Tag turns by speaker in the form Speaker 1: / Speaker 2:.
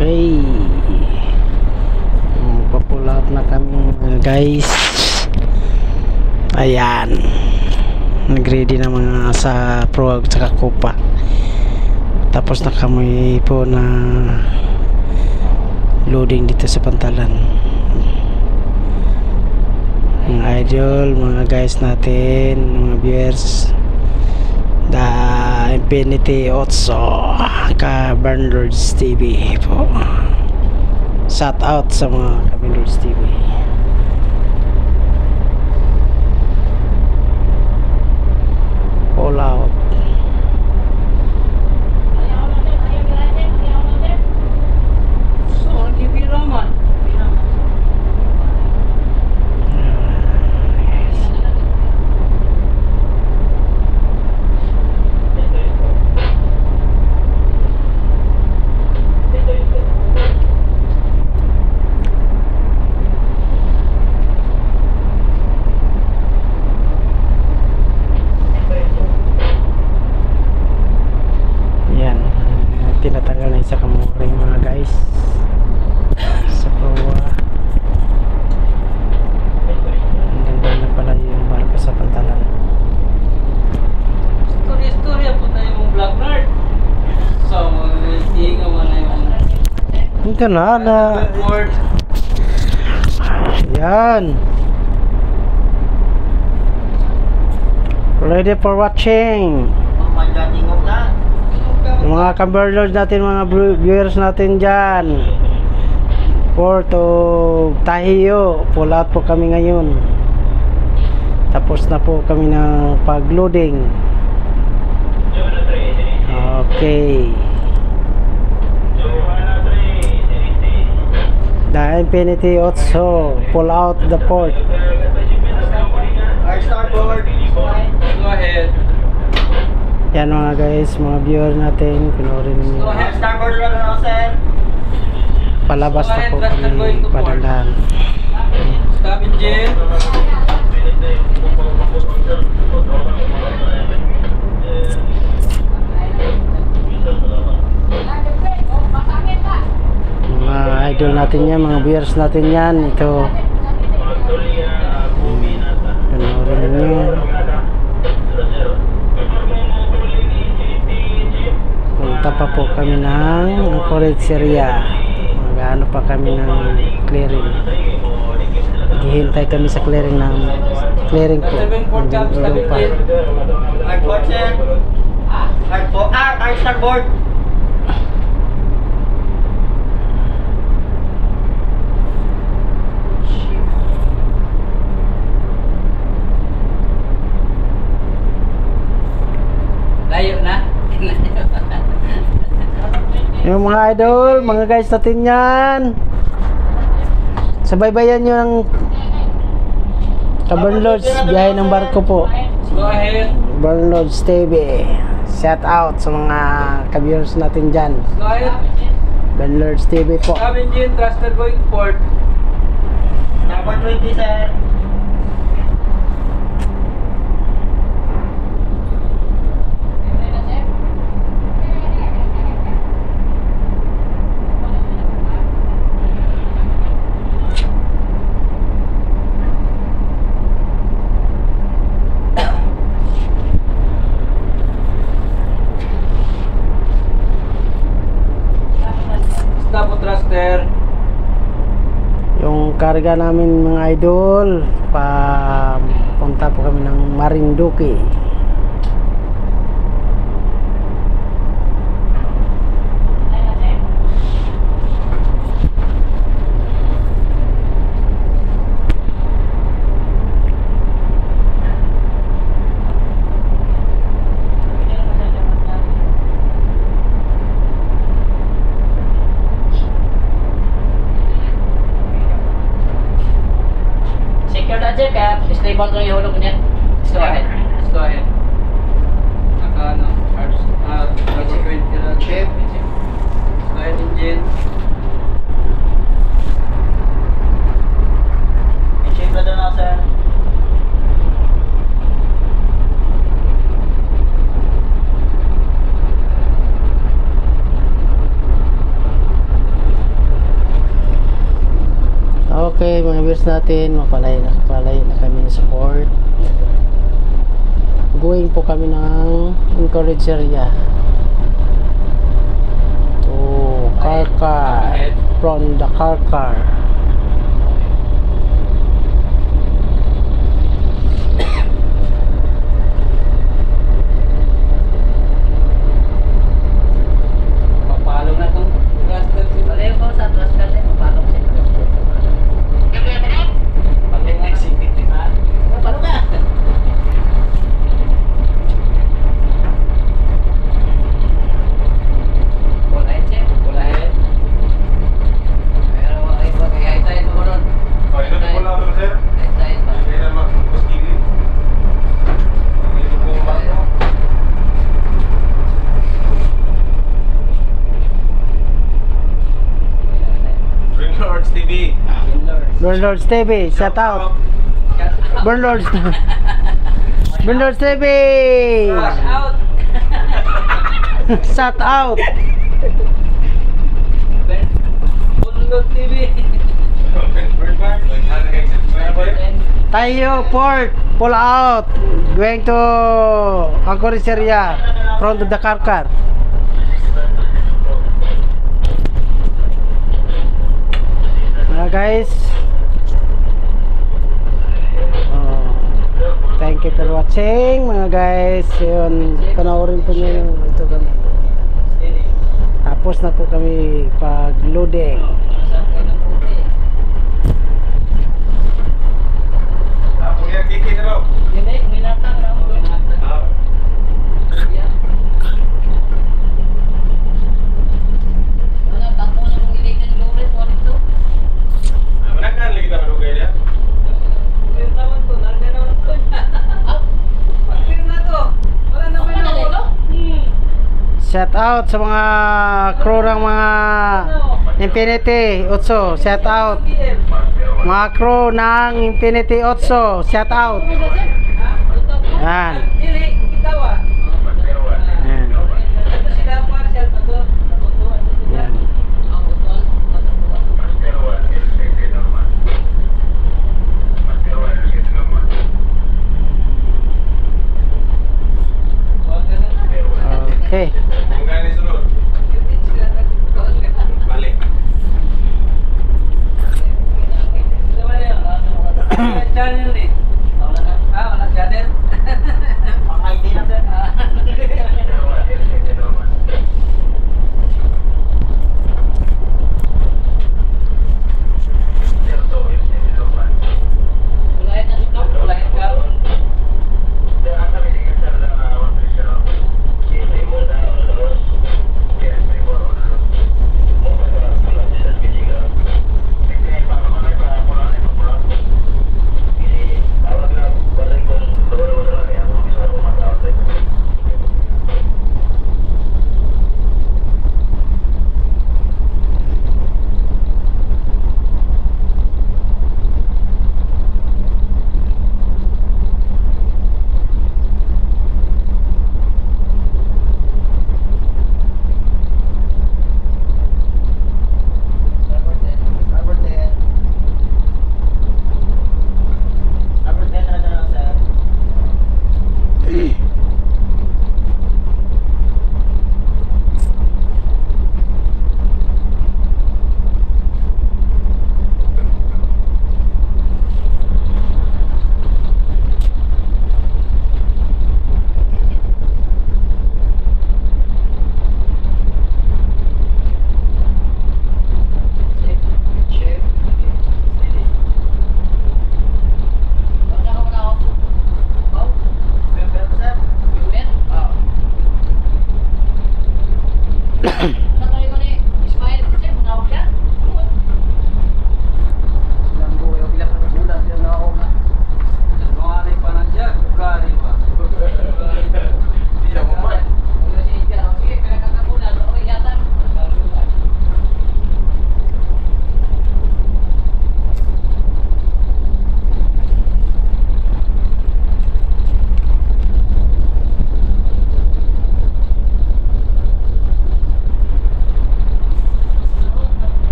Speaker 1: Okay. Pull out na kami mga guys. Ayan. Nag-ready na mga sa Pro at saka Copa. Tapos na kami po na loading dito sa Pantalan. Mga idol, mga guys natin, mga viewers, The Infinity Otso ka Bernlords TV po. Shout out sa mga Bernlords TV. All out. Tinatanggal na isa kamuring mga guys sa proa. Ang ganda na pala yung barko sa Pantalan.
Speaker 2: Storya po na yung Black Nerd. So, hindi nga man na yung
Speaker 1: Ito na
Speaker 2: word.
Speaker 1: Yan. Ready for watching. Yung mga ka-Bernlords natin, mga viewers natin dyan, Port of Tahiyo, pull out po kami ngayon. Tapos na po kami ng pag-loading. Okay. The Infinity Otso, pull out the port.
Speaker 2: Starboard. Go ahead.
Speaker 1: Yan mga guys, mga viewers natin, pinoorin niyo.
Speaker 2: Go ahead, starboard rudder now, sir.
Speaker 1: Palabas na po kami padalan.
Speaker 2: Stop engine.
Speaker 1: Mga idol natin yan, mga viewers natin yan. Ito, pinoorin niyo. Punta pa po kami ng Anchorage area. Mag-ano pa kami ng clearing. Hihintay kami sa clearing ng clearing po. Hanggang pa.
Speaker 2: Hardboard, sir. Hardboard. Starboard. Layo na.
Speaker 1: Yung mga idol, mga guys natin yan, sabaybayan nyo ng ka-Bernlords, biyahe ng barko po.
Speaker 2: Go ahead.
Speaker 1: Bernlords TV, shout out sa mga ka-viewers natin dyan.
Speaker 2: Go ahead.
Speaker 1: Bernlords TV po.
Speaker 2: Stop engine, thruster going port. Number 20, sir. Thruster.
Speaker 1: Yung karga namin mga idol, punta po kami ng Marinduque.
Speaker 3: Kaya stable ko yung hulog niya.
Speaker 2: Go ahead. Go ahead. Naka ano? Consequent chip. Go ahead, engine. Engine brother na, sir.
Speaker 1: viewers natin, mapalay na kami sa port. Going po kami ng Anchorage area to Karkar, from the Karkar.
Speaker 2: Papalo na tong cluster si
Speaker 3: Baliw ko sa atras kasi, papalok siya.
Speaker 2: Pag next city ha.
Speaker 3: Papalok ka! Pulahin siya.
Speaker 2: Pulahin.
Speaker 3: Pero ay ba, kaya hitayin mo ron.
Speaker 4: Oh, ito po lang ito, sir.
Speaker 3: Hitayin pa.
Speaker 4: Hindi na mag-puskili. Hindi po ba? Ringlords TV.
Speaker 1: Burnlords TV, shout out. Burnlords. Burnlords TV.
Speaker 2: Flash out.
Speaker 1: Shout out.
Speaker 2: Bunlot TV.
Speaker 4: Bird back. Ano guys? Ano ba yun?
Speaker 1: Tayo port, pull out. Going to Anchorage area from the Karkar. Guys, thank you for watching mga guys. Yun, panoorin po nyo yung ito kami. Tapos na po kami pag loading.
Speaker 4: Ah, punya kiki na raw.
Speaker 3: Hindi, minatang raw.
Speaker 4: Ah.
Speaker 3: Ano, takbo na mong ilikan yung ulit mo dito.
Speaker 4: Manakan lagi kita madugay dia.
Speaker 2: Pero naman to, narga naman to. Pero na to. Wala na
Speaker 3: Ako
Speaker 2: pa
Speaker 3: na dito?
Speaker 1: Shout out sa mga crew ng mga Infinity 8. Shout out. Mga crew ng Infinity 8. Shout out. Yan.